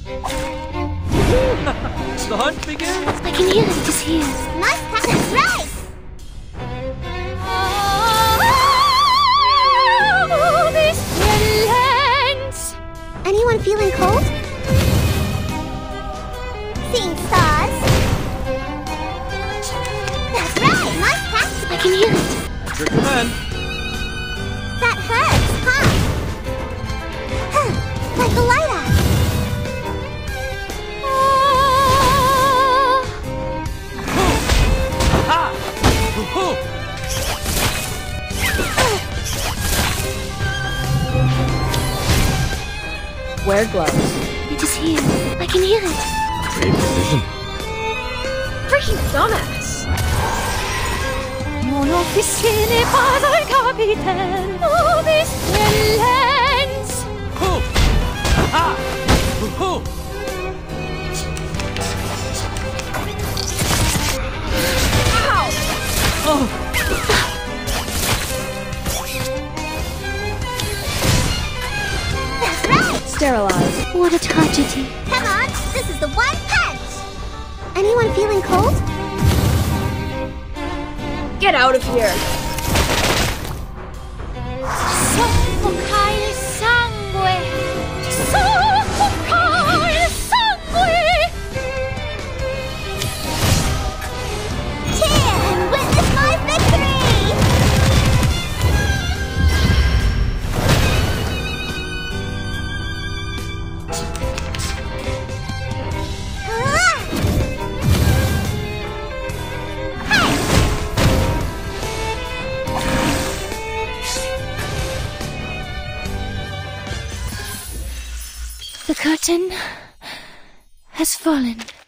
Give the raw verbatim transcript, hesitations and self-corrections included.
The hunt begins? I can hear it, it is here. Nice catch, that's right! Oh, this relents! Anyone feeling cold? Seeing stars? That's right, nice catch! I can hear it. Your command. That hurts, huh? Huh, like a lighter. Ha! Hoo-hoo! Wear gloves. It is here. I can hear it. Great precision. Freaking dumbass! Mon officier n'est pas un capitaine. Oh, this relents! Hoo! Ha! Hoo-hoo! Oh! That's right! Sterilize. What a tragedy. Come on, this is the one punch! Anyone feeling cold? Get out of here! Soffoca il sangue! Soffoca il sangue! Cheer and witness my victory! Ah! Hey! The curtain has fallen.